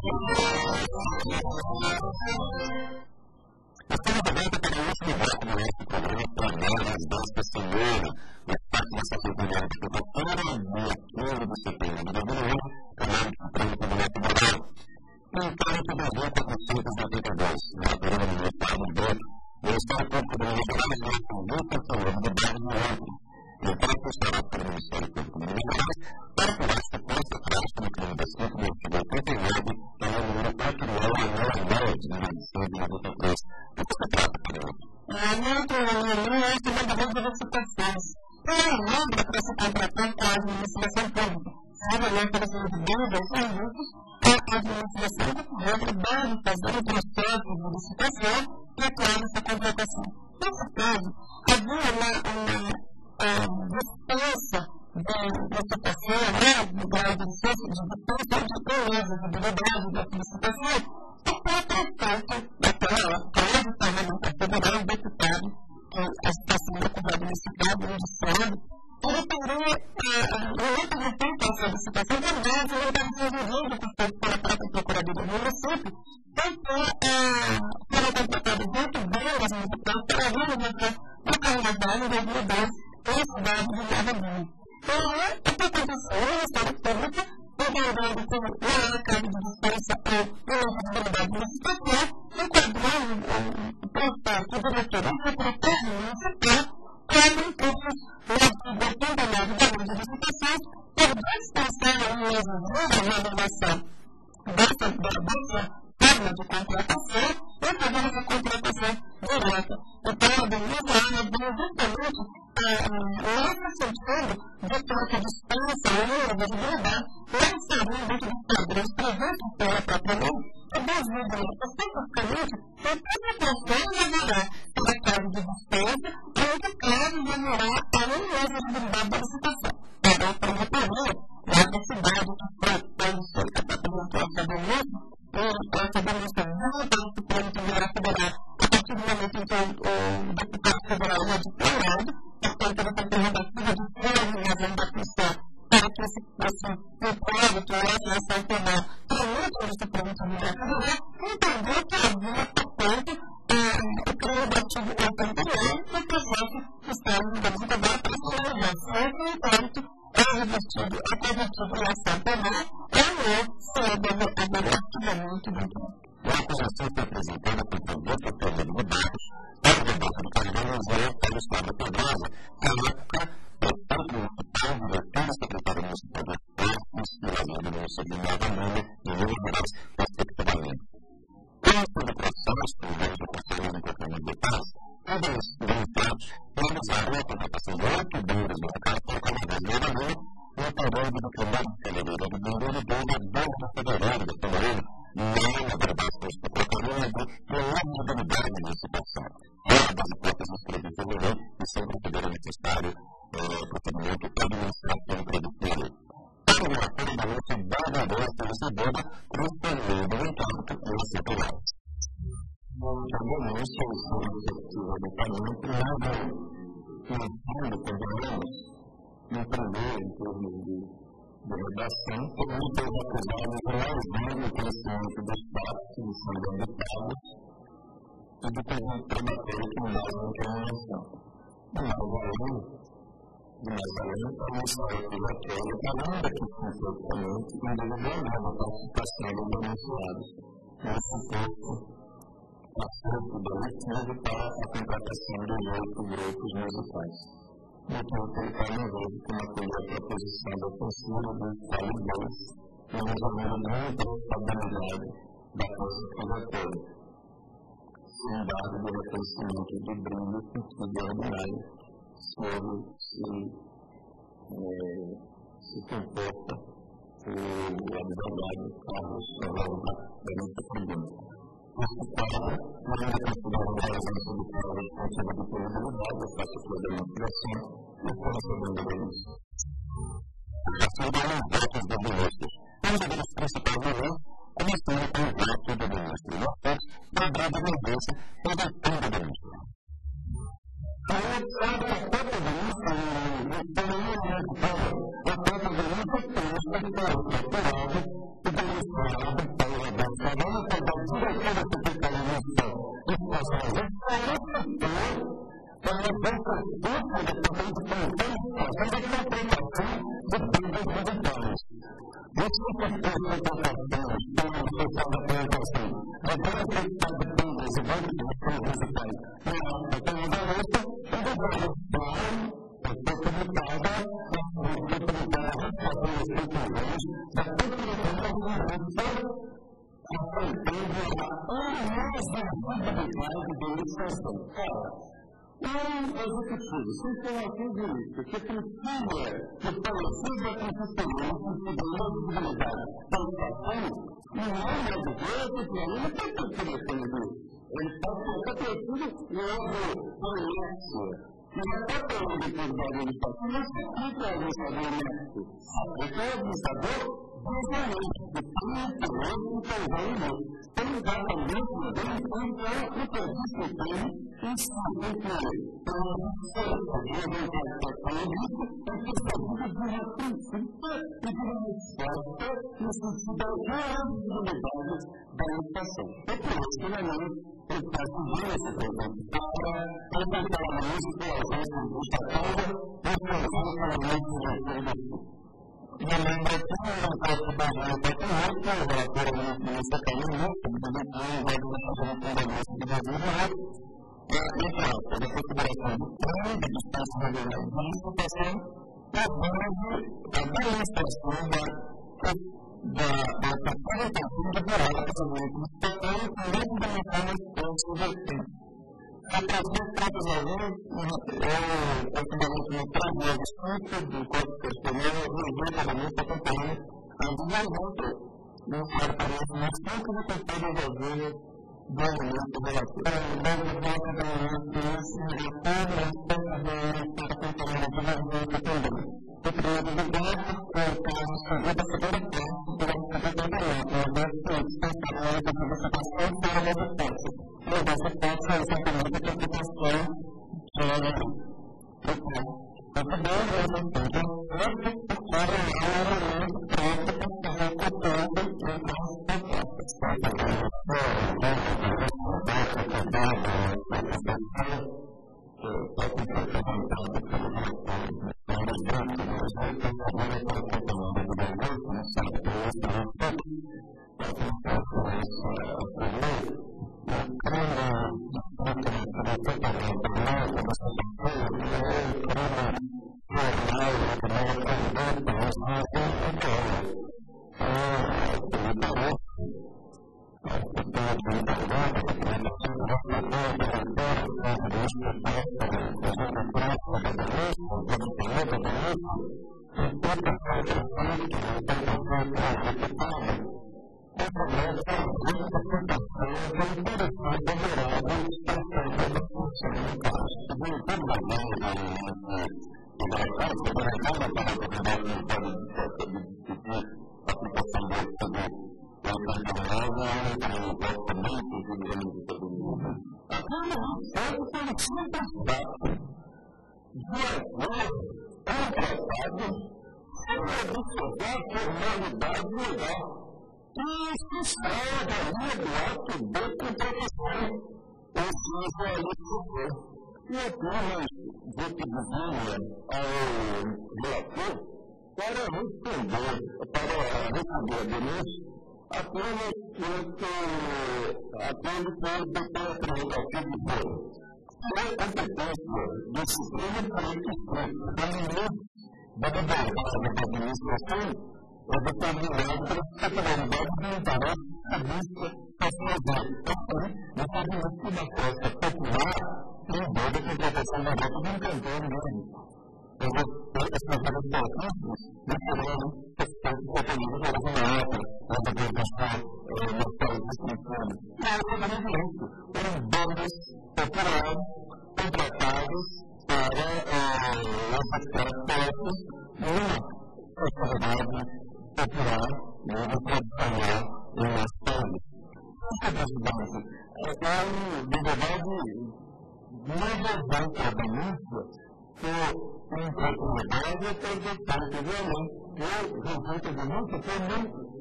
Estamos de volta para o último bloco do nosso programa Panelas desta semana. Mas parte dessa temporada de quarta-feira, dia 15 de setembro de 2001, canal de Supremo Tribunal Federal. Inquérito 2482, relatora do Ministério do Banco, Ministério Público do Minas Gerais, na conduta falando de bairro do outro. O inquérito estará para o Ministério Público do Minas Gerais para apurar suposta prática no crime da SIC no artigo 89, que é o número 4.999 de 1993. O que se trata, Pedro? Não é essa modalidade de citações. Lembra para se contratar com a administração pública. Sabe, né, por exemplo, de 2 minutos, a administração pública deve fazer um processo de licitação para criar essa contratação. Nesse caso, havia uma dispensa da licitação, do grau de licença, de dispensa de 3 meses de habilidade da licitação, e para o prefeito daquela parlamentar federal, deputado, que a situação da Câmara Municipal, onde sabe, ele também, muito recente essa licitação, também foi resolvido pela própria Procuradoria do município, então, foram contratados 8 grandes municipais para realizar o carnaval em 2010 em cidade de Nova Lima. Então, o que aconteceu? O Ministério Público, entendendo que não era caso de dispensa ou inelegibilidade de licitação, enquadrou o prefeito e o diretor do secretário municipal como inclusos no artigo 89 da Lei de Licitações por dispensar a mesma realização dessa forma de contratação e fazer essa contratação direta. Então, a Denise vem justamente nesse sentido de que essa dispensa e inelegibilidade não seriam dentro dos padrões previstos pela própria lei, que designa especificamente em que situação haverá cada caso de dispensa e em que caso haverá a inelegibilidade da licitação. Para a Procuradoria, lá da cidade que foi, quando foi apresentou essa denúncia, e essa denúncia não para o Supremo Tribunal Federal, a partir do momento em que o deputado federal é declarado, portanto, ele tem prerrogativa de ter a razão da função para que esse inquérito ou essa ação penal tramite no Supremo Tribunal Federal, entendeu que havia, portanto, o crime do artigo 89 e o processo que está em dentro da para se realizar. Se esse inquérito é revestido em ação penal, ou não, se deve haver arquivamento dentro. A acusação foi apresentada contra o doutor Fernando Barros para o debate do Carnaval para o Estado da Pedrosa, que na época tanto o hospital, o diretor e secretário municipal de Esportes e lazer do município de Nova Lima, de Minas Gerais, respectivamente. Dentro do processo, o governo do Conselho de Procuradoria de Paz, eles, denunciados, realizaram a contratação de 8 bandas no cartão Carnaval de Nova Lima, no período do primeiro de fevereiro de 2002 a 12 de fevereiro de 2001, na verdade, com esta procuradoria de inelegibilidade da licitação. Uma das hipóteses previstas na lei e sempre que era necessário procedimento administrativo produtivo. Para o relatório da nossa badadora recebida, transferindo o encanto e o centenário. A denúncia e sua iniciativa do parlamento nada fundo convenhamos no primeiro, em termos de redação, permite aos acusados o mais livre conhecimento dos fatos que lhes são debitados e do conjunto probatório que embasa a incriminação. De mais além, a Ministério Acusatório demanda que completamente individualize a participação dos denunciados nesse suposto acerto delitivo para a contratação de 8 grupos musicais. Enquanto ele está envolvido com a proposição da ofensiva dos talibãs e nos alunos da responsabilidade da força acusatória, sem dado do reconhecimento do brilho sentido ordinário sobre se comporta o advogado Carlos Salvador da nossa tribuna. Neste quadro, ainda considerando a ausência do caso responsável de punibilidade, eu faço sua demonstração e concedendo a denúncia. A segunda é os votos do ministro. Um dos principais momentos, começando com o voto do ministro Lopes, da grande emergência, redatando a denúncia. A eleição da própria denúncia e denunciado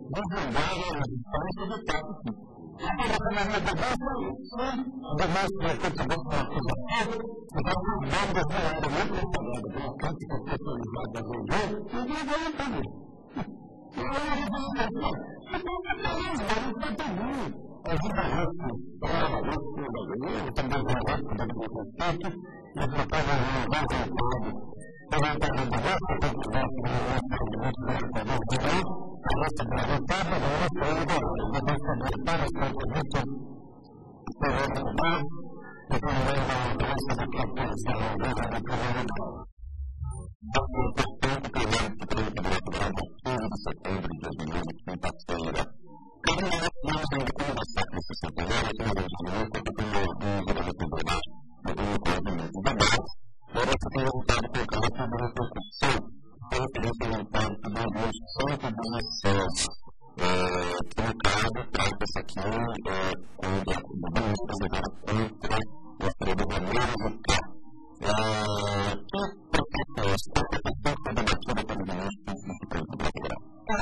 desligaram as instâncias do próprio tipo. Agora, na verdade, demonstra que esse gosto é uma coisa séria, então, as bandas não eram muito preparadas para uma crítica especializada da região, e não vão entender. As guitarristas, também tem respeito, e as guitarras não vão voltado. Também tem a diversa quantidade de a nossa resultado da nossa ideia, da nossa vontade, da nossa propriedade, e também da nossa proteção, da nossa propriedade. Portanto, queremos que tenha que gravar a 15 de setembro de 2020, quinta-feira. Cada vez que nós ainda conversar com esse centenário, que nós vamos ter um regulamento de debate, um conhecimento de debate, agora você tem vontade de colocar uma repercussão, tem vontade de dar um centro de acesso, que no caso trata isso aqui quando vamos preservar contra o freio do Romero e o K. Que propostas, qual é a proposta debatida pelo ministro do Supremo Tribunal Federal?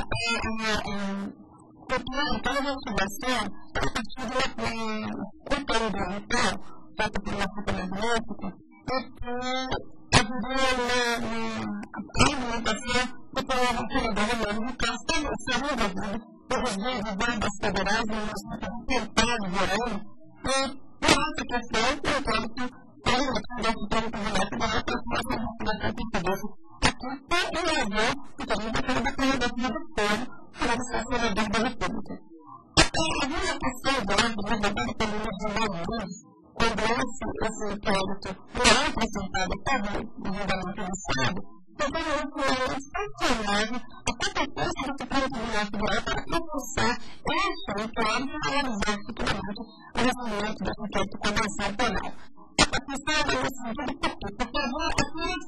Então, a motivação, a partir do conteúdo ambiental, feito por uma fotográfica, ajudaria a alimentação do programa federal no caso também será envolvido pelos verbas federais no nosso território verão, e por essa questão, portanto, a atividade do Tribunal Federal para a motivação portuguesa aqui tem em razão do que a gente fala da prerrogativa do povo para o senador da República. A realização da ordem revelada pelo Luiz, quando esse inquérito não é apresentado pelo regulamento do Estado, então é sancionado a competência do Supremo Tribunal Federal para impulsar este inquérito e realizar futuramente o resolvimento desse inquérito com a ação penal. Essa questão é nesse sentido porque havia apenas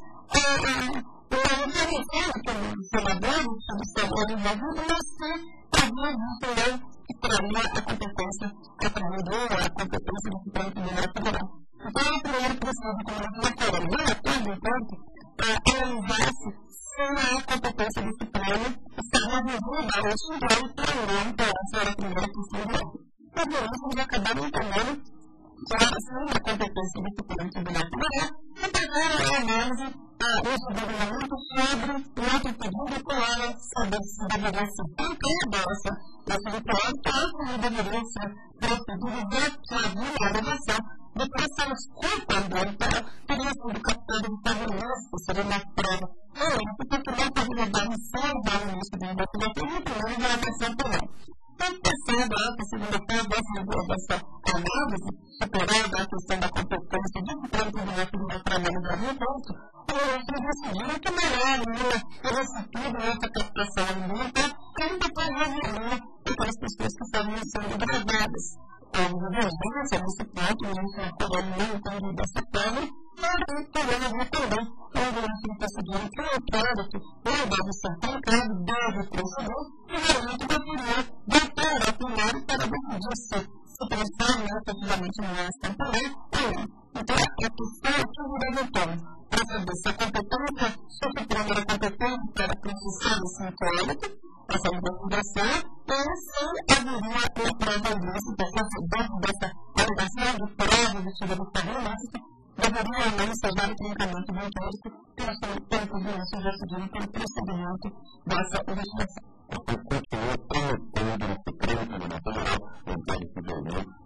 reconhecendo que os senadores estavam envolvidos, mas que havia também que traria a competência atribuída à competência do Supremo Tribunal Federal. Então, o primeiro processo de comunicação federal, enquanto analisasse se a competência do Supremo estava envolvida ou se não também para essa era a primeira questão de ordem. Por isso, eles acabaram entendendo que a competência do Supremo Tribunal Federal e fizeram a análise do regulamento sobre o outro pedido que era saber se deveria ser cumprida essa vitória, que essa deveria ser procedida de havia a elevação de pressão culpa ambiental teria sido captada de forma ilícita, seria uma prova ilícita que não poderia dar licença ao ministro da investigação e também da ação penal. Então, pensando essa segunda-feira dessa análise, superada a questão da competência do Supremo Tribunal Federal para analisar o ponto, os ministros decidiram que melhor esse tudo, essa captação ambiental, que a gente pode resolver aquelas pessoas que estavam sendo gravadas. A vigilância nesse ponto, o ministro Federal não entende dessa forma, mas queremos ver também o ministro decidiu que o inquérito deve ser colocado, deve proceder, e realmente deveria voltar ao plenário para decidir se pensar efetivamente no ação também ou não. Então, a questão aqui virá voltando para saber se a competência, se o Supremo era competente para processar esse inquérito, essa investigação, ou se haveria uma prova ilícita, dentro dessa alegação de prova do Estado do Estado, deveria ou não ensejar o trincamento do inquérito pelos ministros decidiram pelo procedimento dessa investigação. Continua prometendo no Supremo Tribunal Federal o inquérito de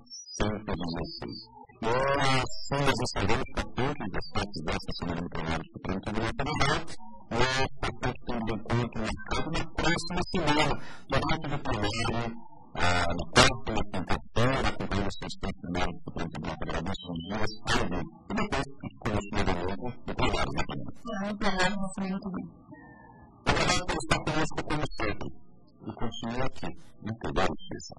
116. Nós estaremos atentos às partes dessa semana no plenário do Supremo Tribunal Federal, mas, portanto, tendo em conta o mercado na próxima semana, durante o plenário, na próxima quinta-feira, acompanhando os questões plenários do Supremo Tribunal Federal nesses dias, ao vivo. E depois, conhecido de novo, no plenário da semana. No plenário da semana também. Obrigado por estar conosco, como sempre. E continue aqui, no Poder da Justiça.